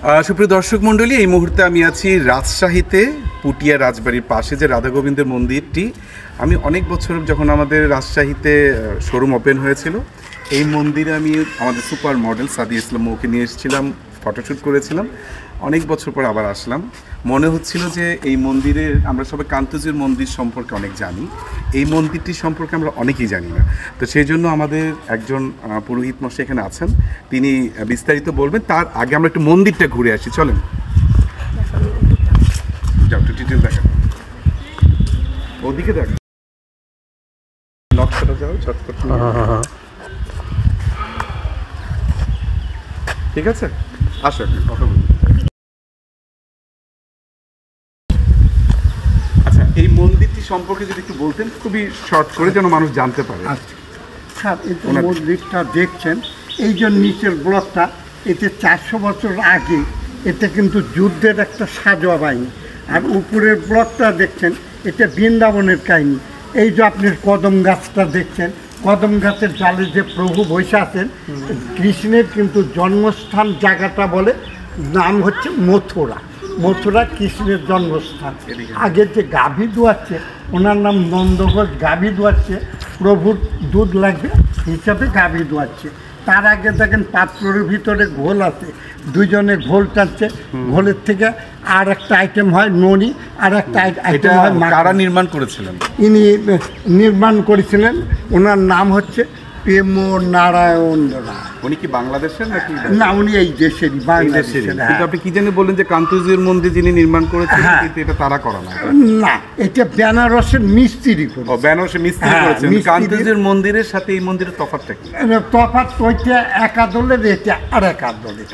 সুপ্রিয় দর্শক মণ্ডলী, এই মুহূর্তে আমি আছি রাজশাহীতে পুটিয়া রাজবাড়ির পাশে যে রাধা গোবিন্দের মন্দিরটি। আমি অনেক বছর যখন আমাদের রাজশাহীতে শোরুম ওপেন হয়েছিল, এই মন্দিরে আমি আমাদের সুপার মডেল সাদিয়া ইসলাম ওকে নিয়ে এসেছিলাম, ফটোশ্যুট করেছিলাম। অনেক বছর পর আবার আসলাম। মনে হচ্ছিল যে এই মন্দিরের আমরা সবাই কান্তজির মন্দির সম্পর্কে অনেক জানি, এই মন্দিরটি সম্পর্কে আমরা অনেকেই জানি না। তো সেই জন্য আমাদের একজন পুরোহিত মশাই এখানে আছেন, তিনি বিস্তারিত বলবেন। তার আগে আমরা একটু মন্দিরটা ঘুরে আসি, চলেন। যাও, একটু ডিটেল দেখেন, ওদিকে দেখ, নকশাটা যাও চটপট। ঠিক আছে, আসো একটু কথা বলি। আচ্ছা, এই মন্দিরটি সম্পর্কে যদি একটু বলতেন, খুবই শর্ট করে, যেন মানুষ জানতে পারে। আচ্ছা স্যার, এই যে মন্দিরটা দেখছেন, এই যে নিচের ব্লকটা, এতে 400 বছর আগে এতে কিন্তু যুদ্ধের একটা সাজোয়া বাহিনী। আর উপরের ব্লকটা দেখছেন, এটা বৃন্দাবনের কাহিনী। এই যে আপনি কদম গাছটা দেখছেন, কদম গাছের ডালে যে প্রভু বসে আছেন, কৃষ্ণের কিন্তু জন্মস্থান জায়গাটা বলে, নাম হচ্ছে মথুরা। মথুরা কৃষ্ণের জন্মস্থান। আগের যে গাভী দুয়াচ্ছে, ওনার নাম নন্দঘোষ, গাভী দুয়াচ্ছে, প্রভুর দুধ লাগবে হিসাবে গাভী দুয়াচ্ছে। তার আগে দেখেন পাত্রের ভিতরে ঘোল আছে, দুজনে ঘোল টানছে, ঘোলের থেকে আর একটা আইটেম হয় ননি, আর একটা আইটেম হয়। কারা নির্মাণ করেছিলেন? ইনি নির্মাণ করেছিলেন, ওনার নাম হচ্ছে প্রেম নারায়ণ রায়। উনি কি বাংলাদেশের নাকি? না, উনি এই দেশেরই, বাংলাদেশের। কিন্তু আপনি কি জানি বললেন যে কান্তজির মন্দির যিনি নির্মাণ করেছিলেন, কিন্তু এটা তারা করা না। না, এটা বেনারসের মিস্ত্রি করে। ও, বেনারসের মিস্ত্রি করেছেন। কান্তজির মন্দিরের সাথে এই মন্দিরের তফাৎটা কি? তফাৎ ওইটা এক আদলের, এটা আর এক আদলের।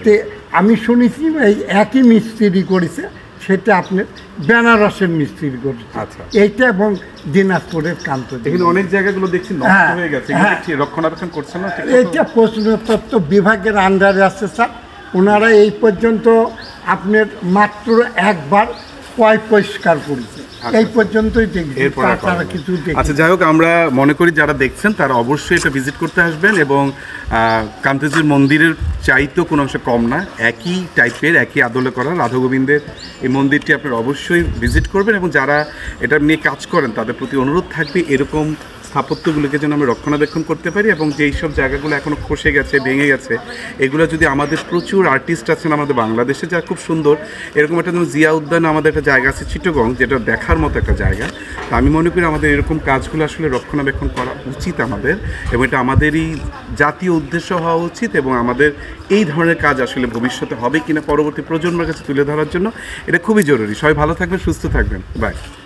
আমি শুনেছি এই একই মিস্ত্রি করেছে, সেটা আপনার বেনারসের মিস্ত্রি করেছে। আচ্ছা, এইটা এবং দিনাজপুরের কান্তজি। এখানে অনেক জায়গাগুলো দেখছি নষ্ট হয়ে গেছে, রক্ষণাবেক্ষণ করছে না। এইটা প্রত্নতত্ত্ব বিভাগের আন্ডারে আছে স্যার। ওনারা এই পর্যন্ত আপনার মাত্র একবার পরিষ্কার করেছে, এই পর্যন্তই দেখছি, তাছাড়া কিছু দেখি। আচ্ছা, যাই হোক, আমরা মনে করি যারা দেখছেন তারা অবশ্যই এটা ভিজিট করতে আসবেন, এবং কান্তজির মন্দিরের চাইতেও কোনো অংশ কম না, একই টাইপের, একই আদলে করা রাধা গোবিন্দের এই মন্দিরটি আপনারা অবশ্যই ভিজিট করবেন। এবং যারা এটা নিয়ে কাজ করেন তাদের প্রতি অনুরোধ থাকবে এরকম স্থাপত্যগুলোকে যেন আমরা রক্ষণাবেক্ষণ করতে পারি, এবং যেই সব জায়গাগুলো এখনও খসে গেছে, ভেঙে গেছে, এগুলো যদি আমাদের প্রচুর আর্টিস্ট আছেন আমাদের বাংলাদেশে যা খুব সুন্দর, এরকম একটা যেমন জিয়া উদ্যান আমাদের একটা জায়গা আছে চিটগং, যেটা দেখার মতো একটা জায়গা। তো আমি মনে করি আমাদের এরকম কাজগুলো আসলে রক্ষণাবেক্ষণ করা উচিত আমাদের, এবং এটা আমাদেরই জাতীয় উদ্দেশ্য হওয়া উচিত, এবং আমাদের এই ধরনের কাজ আসলে ভবিষ্যতে হবে কিনা পরবর্তী প্রজন্মের কাছে তুলে ধরার জন্য এটা খুবই জরুরি। সবাই ভালো থাকবেন, সুস্থ থাকবেন, বাই।